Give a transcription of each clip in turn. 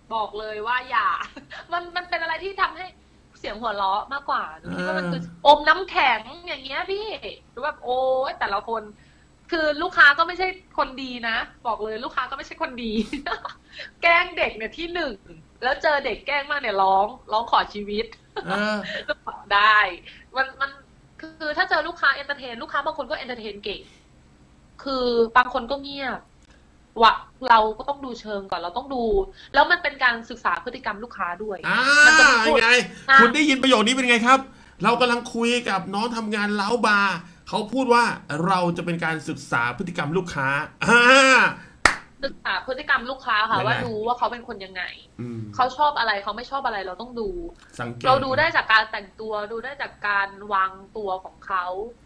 บอกเลยว่าอย่ามันเป็นอะไรที่ทำให้เสียงหัวเราะมากกว่าหนูคิดว่ามันคืออมน้ำแข็งอย่างเงี้ยพี่หรือแบบโอ้ยแต่ละคนคือลูกค้าก็ไม่ใช่คนดีนะบอกเลยลูกค้าก็ไม่ใช่คนดีแกล้งเด็กเนี่ยที่หนึ่งแล้วเจอเด็กแกล้งมากเนี่ยร้องขอชีวิตได้มันคือถ้าเจอลูกค้าเอนเตอร์เทนลูกค้าบางคนก็เอนเตอร์เทนเก่งคือบางคนก็เงียบวะเราก็ต้องดูเชิงก่อนเราต้องดูแล้วมันเป็นการศึกษาพฤติกรรมลูกค้าด้วยมันจะพูดไงคุณได้ยินประโยคนี้เป็นไงครับเรากำลังคุยกับน้องทำงานเล้าบาร์เขาพูดว่าเราจะเป็นการศึกษาพฤติกรรมลูกค้าศึกษาพฤติกรรมลูกค้าค่ะว่าดูว่าเขาเป็นคนยังไงเขาชอบอะไรเขาไม่ชอบอะไรเราต้องดูเราดูได้จากการแต่งตัวดูได้จากการวางตัวของเขา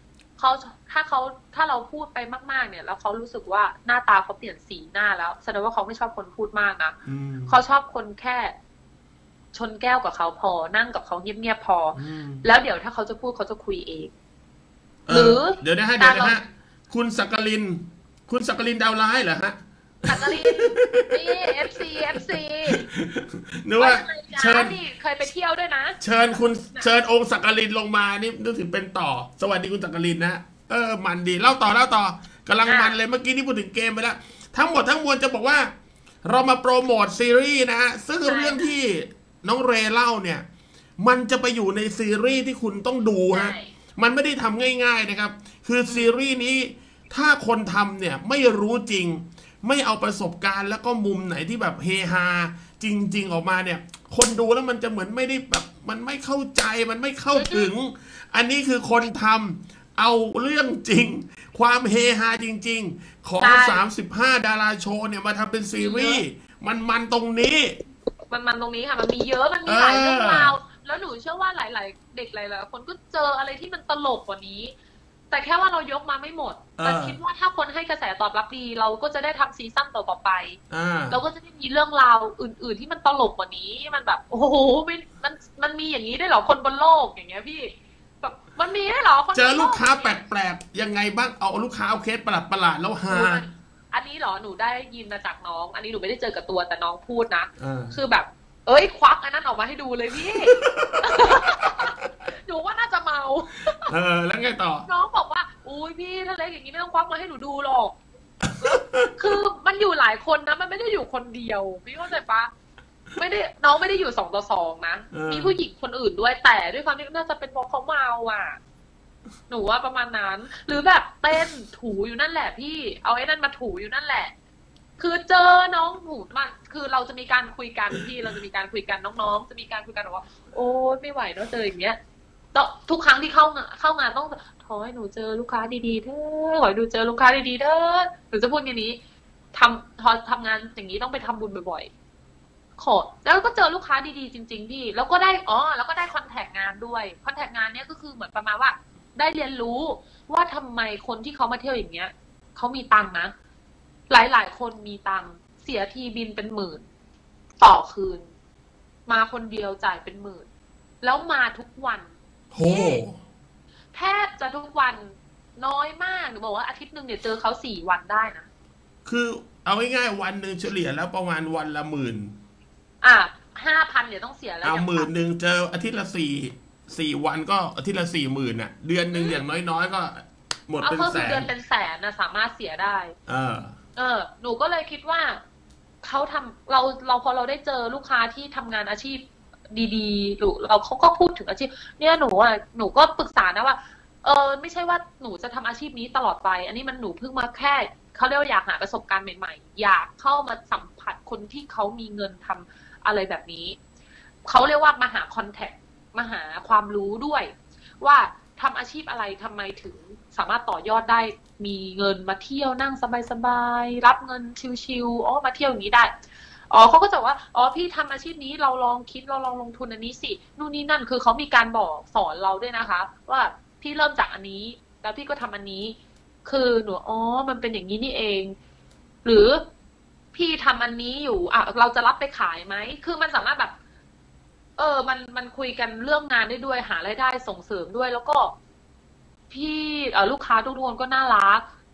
ถ้าเราพูดไปมากๆเนี่ยแล้วเขารู้สึกว่าหน้าตาเขาเปลี่ยนสีหน้าแล้วแสดงว่าเขาไม่ชอบคนพูดมากนะเขาชอบคนแค่ชนแก้วกับเขาพอนั่งกับเขาเงียบๆพอแล้วเดี๋ยวถ้าเขาจะพูดเขาจะคุยเองหรือเดี๋ยวนะฮะคุณสักกลินดาวร้ายเหรอฮะสักกลินนี่ FC นึกว่าเชิญเคยไปเที่ยวด้วยนะเชิญองค์สักกลินลงมานี่นึกถึงเป็นต่อสวัสดีคุณสักกลินนะมันดีเล่าต่อกำลังมันเลยเมื่อกี้นี่พูดถึงเกมไปแล้วทั้งหมดทั้งมวลจะบอกว่าเรามาโปรโมทซีรีส์นะฮะซึ่งเรื่องที่น้องเรเล่าเนี่ยมันจะไปอยู่ในซีรีส์ที่คุณต้องดูฮะมันไม่ได้ทำง่ายๆนะครับคือซีรีส์นี้ถ้าคนทำเนี่ยไม่รู้จริงไม่เอาประสบการณ์แล้วก็มุมไหนที่แบบเฮฮาจริงๆออกมาเนี่ยคนดูแล้วมันจะเหมือนไม่ได้แบบมันไม่เข้าใจมันไม่เข้าถึงอันนี้คือคนทำเอาเรื่องจริงความเฮฮาจริงๆของ35ดาราโชว์เนี่ยมาทำเป็นซีรีส์มันตรงนี้มันตรงนี้ค่ะมันมีเยอะมันมีหลายเรื่องราวแล้วหนูเชื่อว่าหลายๆเด็กหลายๆคนก็เจออะไรที่มันตลกกว่านี้แต่แค่ว่าเรายกมาไม่หมดแต่คิดว่าถ้าคนให้กระแสตอบรับดีเราก็จะได้ทำซีซั่นต่อไปเราก็จะได้มีเรื่องราวอื่นๆที่มันตลกกว่านี้มันแบบโอ้โหมันมีอย่างนี้ได้หรอคนบนโลกอย่างเงี้ยพี่แบบมันมีได้หรอเจอลูกค้าแปลกๆยังไงบ้างเอาลูกค้าเอาเคสประหลาดแล้วฮาอันนี้เหรอหนูได้ยินมาจากน้องอันนี้หนูไม่ได้เจอกับตัวแต่น้องพูดนะคือแบบเอ้ยควักอันนั้นออกมาให้ดูเลยพี่หนูว่าน่าจะเมาแล้วไงต่อน้องบอกว่าอุ้ยพี่ถ้าเล็กอย่างนี้ไม่ต้องควักมาให้หนูดูหรอกคือมันอยู่หลายคนนะมันไม่ได้อยู่คนเดียวพี่เข้าใจปะน้องไม่ได้อยู่2-2นะมีผู้หญิงคนอื่นด้วยแต่ด้วยความที่น่าจะเป็นเพราะเขาเมาอ่ะหนูว่าประมาณนั้นหรือแบบเต้นถูอยู่นั่นแหละพี่เอาไอ้นั่นมาถูอยู่นั่นแหละคือเจอน้องหนูมาคือเราจะมีการคุยกันพี่เราจะมีการคุยกันน้องๆจะมีการคุยกันว่าโอ๊ยไม่ไหวเนาะเจออย่างเงี้ยทุกครั้งที่เข้างานต้องขอให้หนูเจอลูกค้าดีๆเถอะขอให้หนูเจอลูกค้าดีๆเถอะหนูจะพูดอย่างนี้ทำงานอย่างนี้ต้องไปทำบุญบ่อยๆขอแล้วก็เจอลูกค้าดีๆจริงๆพี่แล้วก็ได้แล้วก็ได้คอนแทคงานด้วยคอนแทคงานเนี้ยก็คือเหมือนประมาณว่าได้เรียนรู้ว่าทำไมคนที่เขามาเที่ยวอย่างเงี้ยเขามีตังค์นะหลายๆคนมีตังค์เสียทีบินเป็นหมื่นต่อคืนมาคนเดียวจ่ายเป็นหมื่นแล้วมาทุกวันแทบจะทุกวันน้อยมากหนูบอกว่าอาทิตย์หนึ่งเนี่ยเจอเขา4 วันได้นะคือเอาง่ายๆวันหนึ่งเฉลี่ยแล้วประมาณวันละ10,000 5,000เนี่ยต้องเสียแล้วเอา10,000เจออาทิตย์ละ4 วันก็อาทิตย์ละ40,000น่ะเดือนหนึ่งอย่างน้อยๆก็หมดเป็นแสนเดือนเป็นแสนนะสามารถเสียได้หนูก็เลยคิดว่าเขาทำเราพอเราได้เจอลูกค้าที่ทำงานอาชีพดีๆหรือเขาก็พูดถึงอาชีพเนี่ยหนูก็ปรึกษานะว่าไม่ใช่ว่าหนูจะทำอาชีพนี้ตลอดไปอันนี้มันหนูเพิ่งมาแค่เขาเรียกว่าอยากหาประสบการณ์ใหม่ๆอยากเข้ามาสัมผัสคนที่เขามีเงินทำอะไรแบบนี้เขาเรียกว่ามาหาคอนแทคมาหาความรู้ด้วยว่าทำอาชีพอะไรทำไมถึงสามารถต่อยอดได้มีเงินมาเที่ยวนั่งสบายๆรับเงินชิวๆมาเที่ยวอย่างนี้ได้เขาก็จะว่าพี่ทำอาชีพนี้เราลองลงทุนอันนี้สินู่นนี่นั่นคือเขามีการบอกสอนเราด้วยนะคะว่าพี่เริ่มจากอันนี้แล้วพี่ก็ทำอันนี้คือหนูมันเป็นอย่างนี้นี่เองหรือพี่ทำอันนี้อยู่เราจะรับไปขายไหมคือมันสามารถแบบมันคุยกันเรื่องงานได้ด้วยหารายได้ส่งเสริมด้วยแล้วก็พี่ลูกค้าทุกคนก็น่ารัก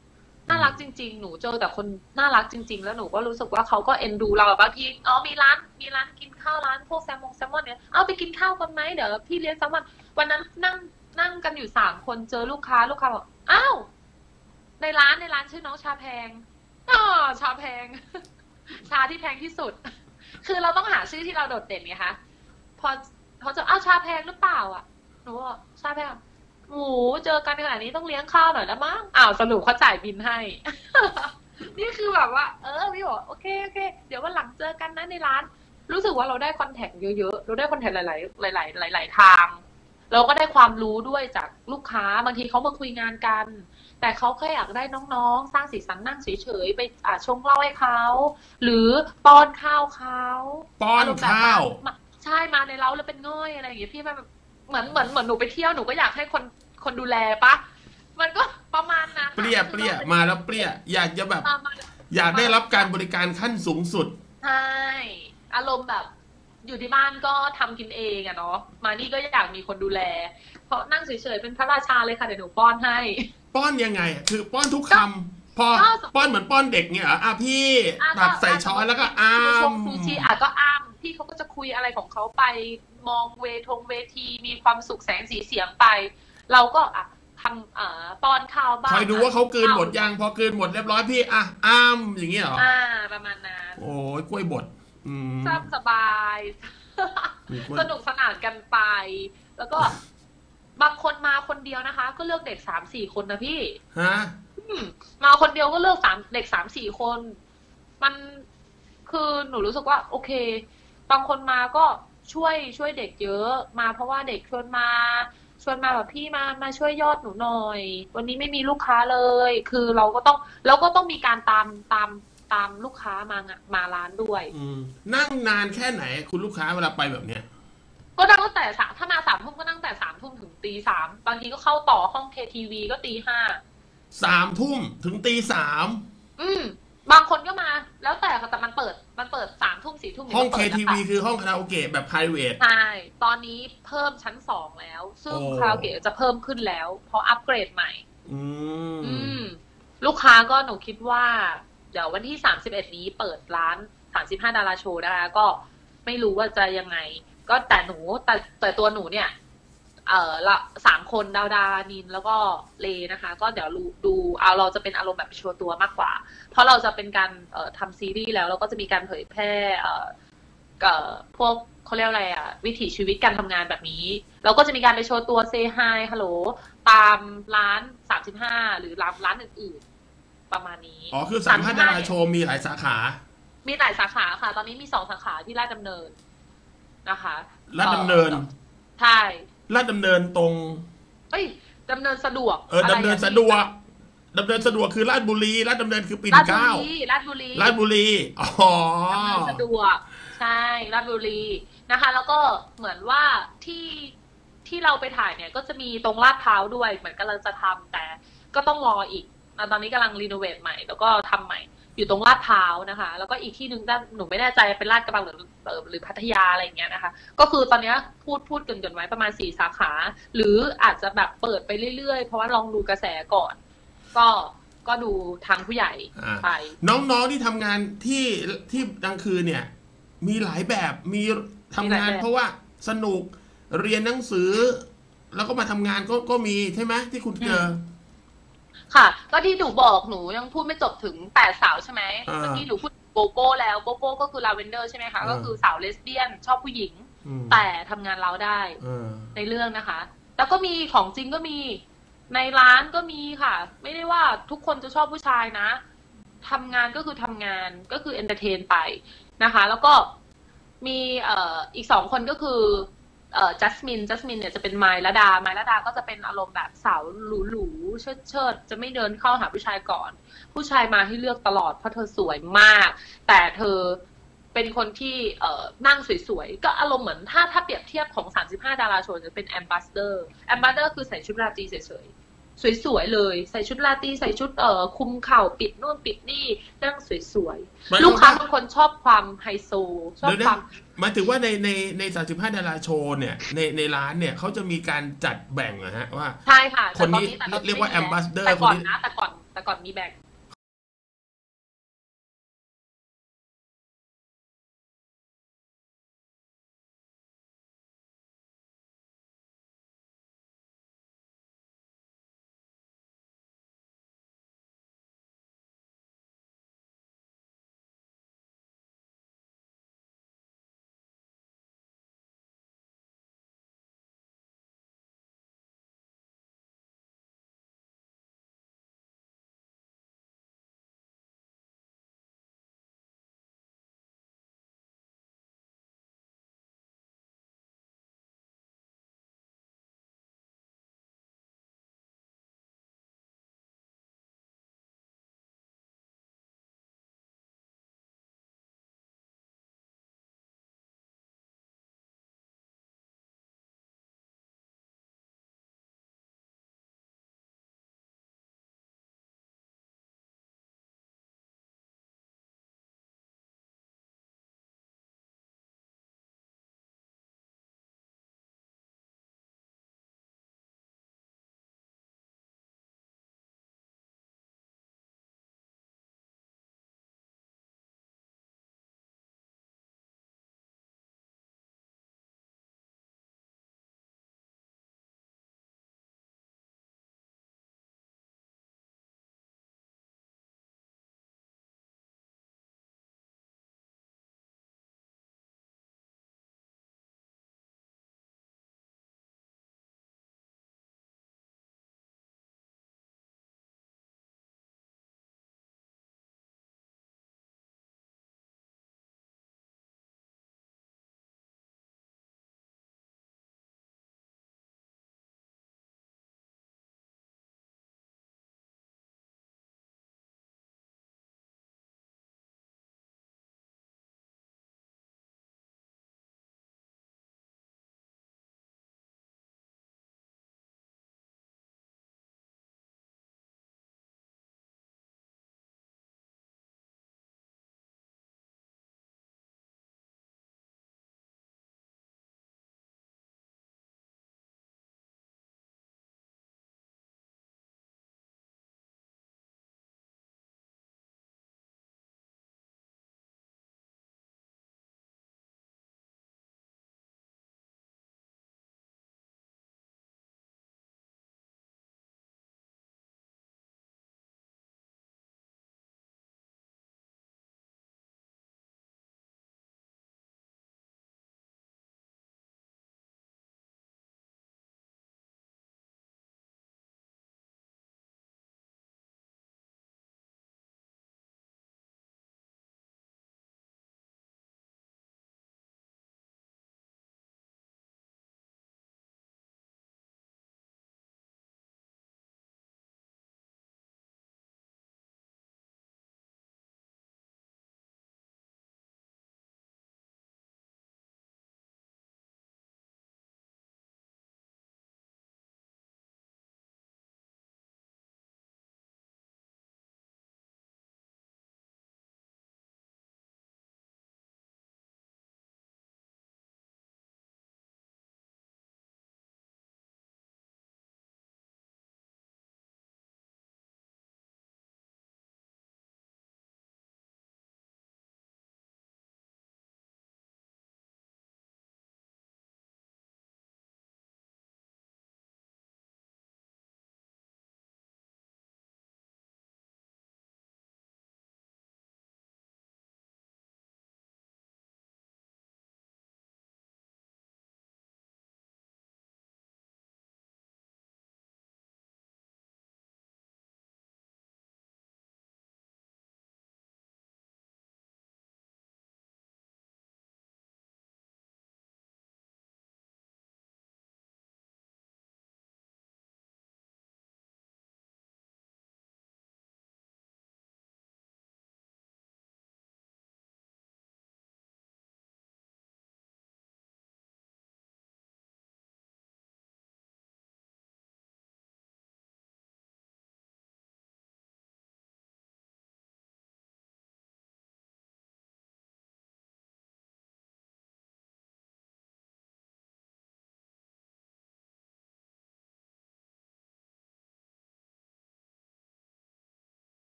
น่ารักจริงๆหนูเจอแต่คนน่ารักจริงๆแล้วหนูก็รู้สึกว่าเขาก็เอ็นดูเราบางทีมีร้านกินข้าวร้านพวกแซลมอนเนี่ยเอาไปกินข้าวกันไหมเดี๋ยวพี่เลี้ยงแซลมอนวันนั้นนั่งกันอยู่3 คนเจอลูกค้าบอกอ้าวในร้านชื่อน้องชาแพงชาแพง ชาที่แพงที่สุด คือเราต้องหาชื่อที่เราโดดเด่นไงคะพอจะชาแพงหรือเปล่าอ่ะหนูบอกชาแพงโอ้เจอกันขนาดนี้ต้องเลี้ยงข้าวหน่อยแล้วมั้งสรุปเขาจ่ายบินให้ นี่คือแบบว่าพี่บอกโอเคเดี๋ยววันหลังเจอกันนะในร้านรู้สึกว่าเราได้คอนแทคเยอะๆเราได้คอนแทคหลายทางเราก็ได้ความรู้ด้วยจากลูกค้าบางทีเขามาคุยงานกันแต่เขาแค่อยากได้น้องๆสร้างสีสันนั่งเฉยๆไปชงเหล้าให้เขาหรือป้อนข้าวเขาป้อนข้าวใช่มาในเล้าแล้วเป็นง่อยอะไรอย่างเงี้ยพี่แบบเหมือนหนูไปเที่ยวหนูก็อยากให้คนดูแลปะมันก็ประมาณนั้นเปรี้ยมาแล้วเปรี้ยอยากจะแบบอยากได้รับการบริการขั้นสูงสุดใช่อารมณ์แบบอยู่ที่บ้านก็ทำกินเองอะเนาะมานี่ก็อยากมีคนดูแลเพราะนั่งเฉยๆเป็นพระราชาเลยค่ะเดี๋ยวหนูป้อนให้ป้อนยังไงคือป้อนทุกคำพอป้อนเหมือนป้อนเด็กเนี่ยพี่ตักใส่ช้อนแล้วก็ซูชิก็พี่เขาก็จะคุยอะไรของเขาไปมองเวทีมีความสุขแสงสีเสียงไปเราก็ทำป้อนข้าวบ้างคอยดูว่าเขากลืนหมดยังพอกลืนหมดเรียบร้อยพี่อย่างเงี้ยเหรอประมาณนั้นโอ้ยกล้วยบดสบายสนุกสนานกันไปแล้วก็บางคนมาคนเดียวนะคะก็เลือกเด็ก3-4 คนนะพี่มาคนเดียวก็เลือกเด็ก3-4 คนมันคือหนูรู้สึกว่าโอเคบางคนมาก็ช่วยเด็กเยอะมาเพราะว่าเด็กชวนมาแบบพี่มาช่วยยอดหนูหน่อยวันนี้ไม่มีลูกค้าเลยคือเราก็ต้องมีการตามลูกค้ามาร้านด้วยนั่งนานแค่ไหนคุณลูกค้าเวลาไปแบบเนี้ยก็นั่งตั้งแต่ถ้ามา3 ทุ่มก็นั่งแต่3 ทุ่มถึงตี 3บางทีก็เข้าต่อห้อง KTV ก็ตี 5 3 ทุ่มถึงตี 3 บางคนก็มาแล้วแต่มันเปิด3 ทุ่ม4 ทุ่มห้อง KTV คือห้องคาราโอเกะแบบ private ใช่ตอนนี้เพิ่มชั้น2แล้วซึ่งคาราโอเกะจะเพิ่มขึ้นแล้วเพราะอัปเกรดใหม่ลูกค้าก็หนูคิดว่าเดี๋ยววันที่31นี้เปิดร้าน35 ดาราโชว์นะคะก็ไม่รู้ว่าจะยังไงก็แต่ตัวหนูเนี่ยละ3 คนดานินแล้วก็เลนะคะก็เดี๋ยวดูเราจะเป็นอารมณ์แบบโชว์ตัวมากกว่าเพราะเราจะเป็นการทำซีรีส์แล้วเราก็จะมีการเผยแพร่พวกเขาเรียกอะไรวิถีชีวิตการทำงานแบบนี้เราก็จะมีการไปโชว์ตัวเซฮายฮัลโหลตามร้าน35หรือร้านอื่นๆประมาณนี้คือ35 ดาราโชว์มีหลายสาขามีหลายสาขาค่ะตอนนี้มี2 สาขาที่ลาดดำเนินนะคะลาดดำเนินใช่ลาดดำเนินตรงดำเนินสะดวกดำเนินสะดวกคือลาดบุรีลาดดำเนินคือปิ่นเกล้าลาดบุรีดำเนินสะดวกใช่ลาดบุรีนะคะแล้วก็เหมือนว่าที่เราไปถ่ายเนี่ยก็จะมีตรงลาดพร้าวด้วยเหมือนกำลังจะทำแต่ก็ต้องรออีกตอนนี้กำลังรีโนเวทใหม่แล้วก็ทำใหม่อยู่ตรงลาดพร้าวนะคะแล้วก็อีกที่นึงหนูไม่แน่ใจเป็นลาดกระบังหรือพัทยาอะไรอย่างเงี้ยนะคะก็คือตอนนี้พูดกันไว้ประมาณ4 สาขาหรืออาจจะแบบเปิดไปเรื่อยๆเพราะว่าลองดูกระแสก่อนก็ดูทางผู้ใหญ่ไปน้องๆที่ทำงานที่กลางคืนเนี่ยมีหลายแบบมีทำงานเพราะว่าสนุกเรียนหนังสือแล้วก็มาทำงานก็มีใช่ไหมที่คุณเจอค่ะก็ที่หนูบอกหนูยังพูดไม่จบถึง8 สาวใช่ไหมเมื่อกี้หนูพูดโกโก้แล้วโกโก้ก็คือลาเวนเดอร์ใช่ไหมคะก็คือสาวเลสเบี้ยนชอบผู้หญิงแต่ทำงานเราได้ในเรื่องนะคะแล้วก็มีของจริงก็มีในร้านก็มีค่ะไม่ได้ว่าทุกคนจะชอบผู้ชายนะทำงานก็คือทำงานก็คือเอนเตอร์เทนไปนะคะแล้วก็มีอีก2 คนก็คือจัสมินเนี่ยจะเป็นไมล์ละดาก็จะเป็นอารมณ์แบบสาวหรูๆเชิดจะไม่เดินเข้าหาผู้ชายก่อนผู้ชายมาให้เลือกตลอดเพราะเธอสวยมากแต่เธอเป็นคนที่นั่งสวยๆก็อารมณ์เหมือนถ้าเปรียบเทียบของ35 ดาราโชว์จะเป็นแอมบาสเดอร์คือใส่ชุดราตรีเฉยๆสวยๆเลยใส่ชุดราตรีใส่ชุดคุมเข่าปิดนู่นปิดนี่นั่งสวยๆลูกค้าบางคนชอบความไฮโซชอบความหมายถึงว่าใน35 ดาราโชว์เนี่ยในร้านเนี่ยเขาจะมีการจัดแบ่งนะฮะว่าใช่ค่ะคนนี้เรียกว่าแอมบาสเดอร์แต่ก่อนมีแบ่ง